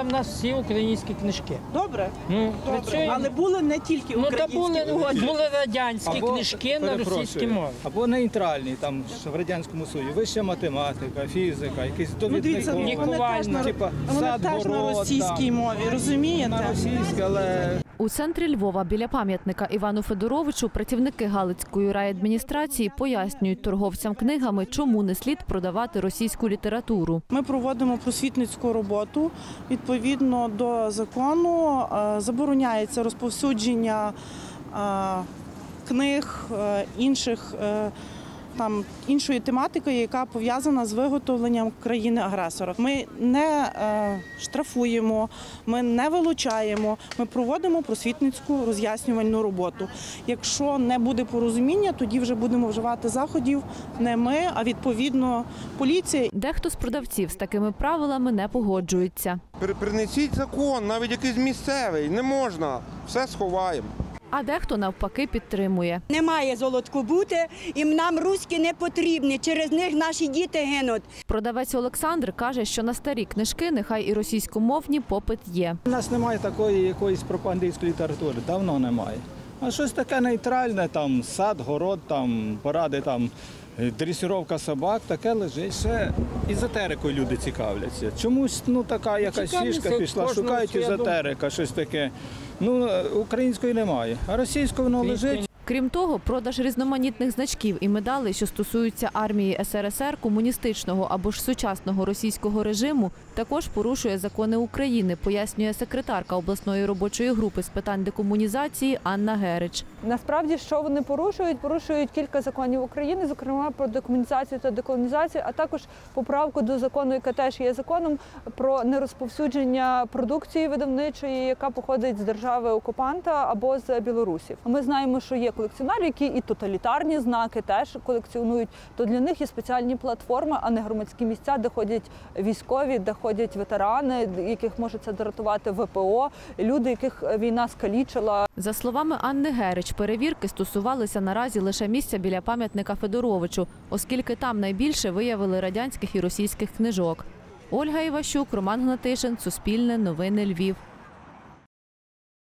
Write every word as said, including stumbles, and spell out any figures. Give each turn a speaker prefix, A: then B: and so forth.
A: в нас всі українські книжки.
B: Добре,
A: Ну,
B: добре. Але були не тільки
A: Ну, та
B: українські.
A: були, були радянські
C: Або,
A: книжки на російській мові.
C: Або нейтральні, там в Радянському Союзі, вища математика, фізика, якісь
B: Ну, дивіться,
C: довідники.
B: вони теж на,
C: Типа,
B: вони
C: сад,
B: теж на
C: город,
B: російській
C: там.
B: мові, розумієте?
C: На російській, але...
D: У центрі Львова біля пам'ятника Івану Федоровичу працівники Галицької райадміністрації пояснюють торговцям книгами, чому не слід продавати російську літературу.
B: Ми проводимо просвітницьку роботу. Відповідно до закону е, забороняється розповсюдження е, книг е, інших е, там іншої тематики, яка пов'язана з виготовленням країни-агресора. Ми не е, штрафуємо, ми не вилучаємо, ми проводимо просвітницьку роз'яснювальну роботу. Якщо не буде порозуміння, тоді вже будемо вживати заходів не ми, а відповідно поліція.
D: Дехто з продавців з такими правилами не погоджується.
E: Принесіть закон, навіть якийсь місцевий, не можна, все сховаємо.
D: А дехто навпаки підтримує.
F: Немає золотку бути, і нам руські не потрібні, через них наші діти гинуть.
D: Продавець Олександр каже, що на старі книжки, нехай і російськомовні, попит є.
C: У нас немає такої якоїсь пропагандистської літератури, давно немає. А щось таке нейтральне, там сад, город, там поради, там дресировка собак, таке лежить. Ще езотерикою люди цікавляться. Чомусь ну така якась фішка пішла, шукають езотерика, щось таке. Ну, української немає, а російською воно лежить.
D: Крім того, продаж різноманітних значків і медалей, що стосуються армії ес ер ес ер, комуністичного або ж сучасного російського режиму, також порушує закони України, пояснює секретарка обласної робочої групи з питань декомунізації Анна Герич.
G: Насправді, що вони порушують? Порушують кілька законів України, зокрема про декомунізацію та деколонізацію, а також поправку до закону, яка теж є законом, про нерозповсюдження продукції видавничої, яка походить з держави-окупанта або з Білорусі. Ми знаємо, що є колекціонери, які і тоталітарні знаки теж колекціонують, то для них є спеціальні платформи, а не громадські місця, де ходять військові, де ходять ветерани, яких може це дратувати ве пе о, люди, яких війна скалічила.
D: За словами Анни Герич, перевірки стосувалися наразі лише місця біля пам'ятника Федоровичу, оскільки там найбільше виявили радянських і російських книжок. Ольга Іващук, Роман Гнатишин, Суспільне, Новини Львів.